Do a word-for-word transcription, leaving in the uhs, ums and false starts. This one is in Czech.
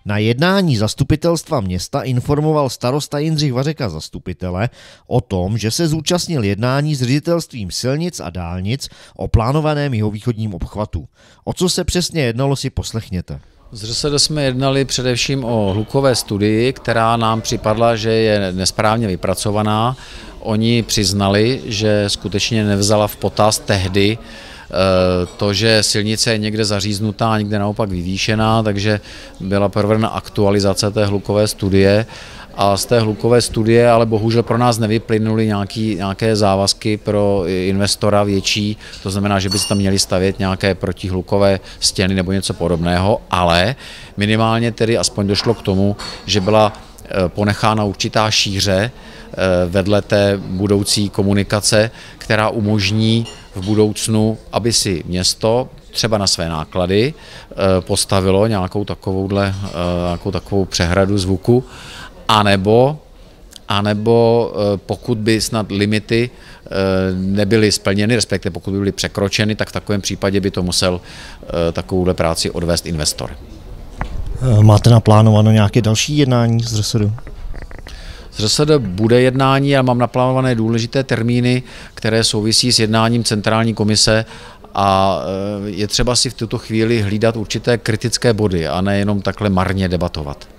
Na jednání zastupitelstva města informoval starosta Jindřich Vařeka zastupitele o tom, že se zúčastnil jednání s ředitelstvím silnic a dálnic o plánovaném jihovýchodním obchvatu. O co se přesně jednalo, si poslechněte. Z R S D jsme jednali především o hlukové studii, která nám připadla, že je nesprávně vypracovaná. Oni přiznali, že skutečně nevzala v potaz tehdy to, že silnice je někde zaříznutá a někde naopak vyvýšená, takže byla provedena aktualizace té hlukové studie. A z té hlukové studie ale bohužel pro nás nevyplynuly nějaký, nějaké závazky pro investora větší, to znamená, že by se tam měli stavět nějaké protihlukové stěny nebo něco podobného, ale minimálně tedy aspoň došlo k tomu, že byla ponechána určitá šíře vedle té budoucí komunikace, která umožní v budoucnu, aby si město třeba na své náklady postavilo nějakou takovouhle, nějakou takovou přehradu zvuku, anebo, anebo pokud by snad limity nebyly splněny, respektive pokud by byly překročeny, tak v takovém případě by to musel takovouhle práci odvést investor. Máte naplánováno nějaké další jednání s R S D? Z R S D bude jednání a mám naplánované důležité termíny, které souvisí s jednáním centrální komise a je třeba si v tuto chvíli hlídat určité kritické body a nejenom takhle marně debatovat.